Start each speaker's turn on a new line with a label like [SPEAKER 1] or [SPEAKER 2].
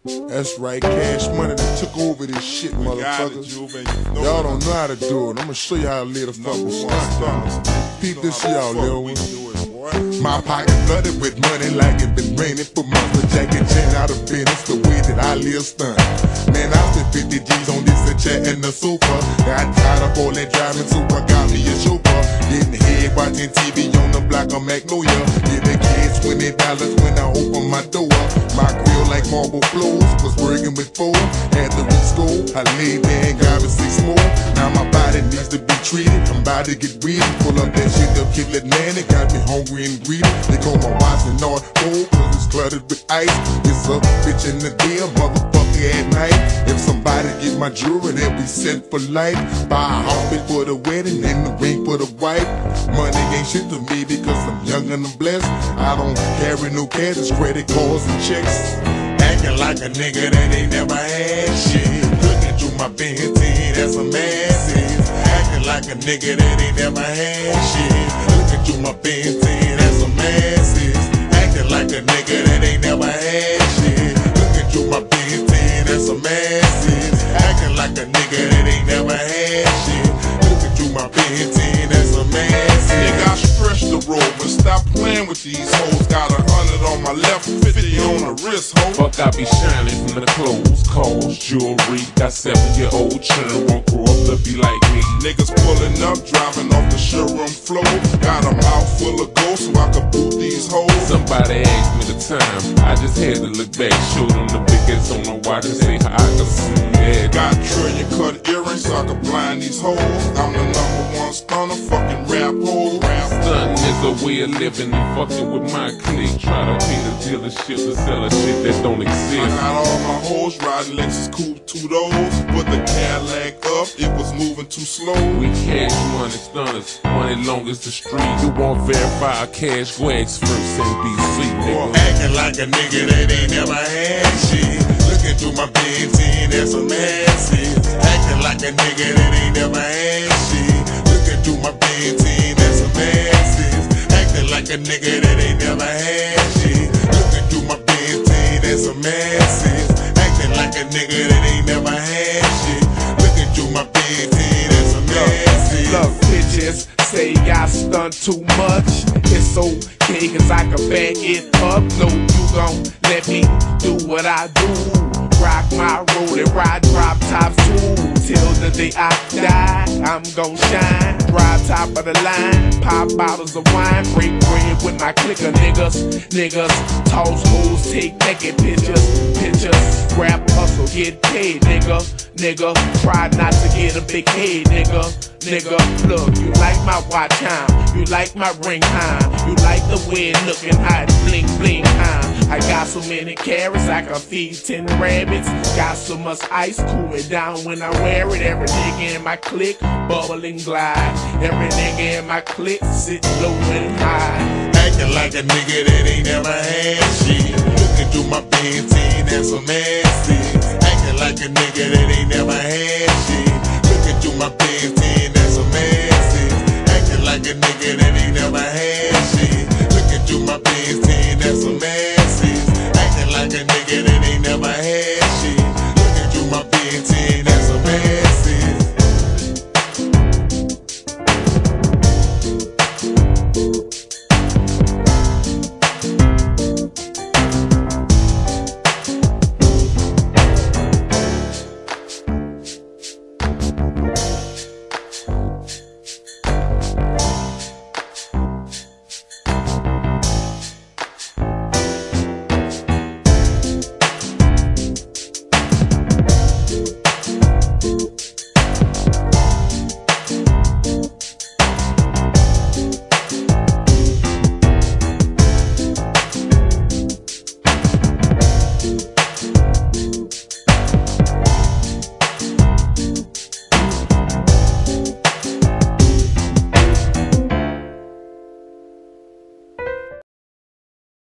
[SPEAKER 1] That's right, Cash Money that took over this shit, motherfuckers. Y'all don't know how to do it. I'ma show you how to live the fucking stunt. Peep this shit out, little one. My pocket flooded with money like it been raining for months. But Jackie Chan out of business the way that I live stunt. Man, I spent 50 G's on this and chat and the sofa. Got tired of all that driving, so I got me a chauffeur. Getting head watching TV on the block of Magnolia. Giving kids $20 when I open my door. My grill like marble floors, was working with 4. Had the re-score, I laid there and got me 6 more. Now my body needs to be treated, I'm about to get weird. Pull up that shit up, kill it, man, it got me hungry and greedy. They call my watch the North Pole, cause it's cluttered with ice. It's a bitch in the day, a motherfucker at night. If somebody get my jewelry, they'll be set for life. Buy a outfit for the wedding and the ring for the wife. Money ain't shit to me because I'm young and I'm blessed. I don't carry no cash, it's credit cards and checks. Acting like a nigga that ain't never had shit. Looking through my Benz, that's a masses. Acting like a nigga that ain't never had shit. Looking through my Benz, that's a masses. Acting like a nigga that ain't never had shit. Looking through my Benz, that's a masses. Acting like a nigga that ain't never had shit. Looking through my Benz, that's a masses.
[SPEAKER 2] Nigga, I stretch the road, but stop playing with these hoes. Got 100 on my left, 50 on the wrist, ho.
[SPEAKER 3] Fuck, I be shining from the clothes, cars, jewelry. Got 7-year-old children, won't grow up to be like me.
[SPEAKER 2] Niggas pulling up, driving off the showroom floor. Got a mouth full of gold so I can boot these hoes.
[SPEAKER 3] Somebody asked me the time, I just had to look back. Show them the biggest on the watch and say how I can see that.
[SPEAKER 2] Got trillion cut earrings so I can blind these hoes. I'm the #1 stunner, fucking rap hole.
[SPEAKER 3] Stunting is a way of living and fucking with my clique. Try to pay the dealership to sell a shit that don't
[SPEAKER 2] I
[SPEAKER 3] exist.
[SPEAKER 2] got all my hoes riding Lexus coupe 2 doors. Put the Cadillac up, it was moving too slow.
[SPEAKER 3] We cash money stunners, money long as the street. You won't verify cash wags first NBC, nigga.
[SPEAKER 2] Acting like a nigga that ain't never had shit. Looking through my Benz, that's a masses. Acting like a nigga that ain't never had shit. Looking through my Benz, that's a masses. Acting like a nigga that ain't never had shit. Looking through my Benz, that's a masses. Acting like a nigga that ain't never had shit. Looking through my Benz, that's a masses.
[SPEAKER 4] Look, bitches say I stunt too much. It's okay, cause I can back it up. No, you gon' let me do what I do. Rock my road and ride drop tops too. Till the day I die, I'm gon' shine. Drive top of the line, pop bottles of wine. Break bread with my clicker niggas. Toss hoes, take naked pictures. Rap hustle, get paid, nigga. Try not to get a big head, nigga. Look, you like my watch time, you like my ring time, you like the way it looking hot, bling bling time. I got so many carrots I can feed 10 rabbits. Got so much ice, cool it down when I wear it. Every nigga in my clique, bubbling glide. Every nigga in my clique, sit low and high.
[SPEAKER 2] Acting like a nigga that ain't never had shit. Looking through my Benz, that's a masses. Acting like a nigga that ain't never had shit. Looking through my Benz, that's a masses. Acting like a nigga that ain't never had shit. Looking through my Benz, that's a masses.